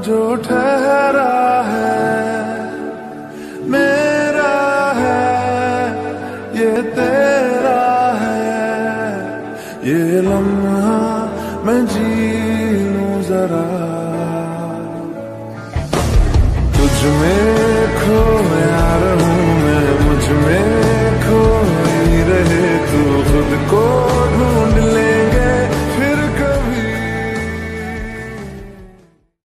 जो ठहरा है मेरा है, ये तेरा है, ये लम्हा मैं जी लूं जरा तुझ में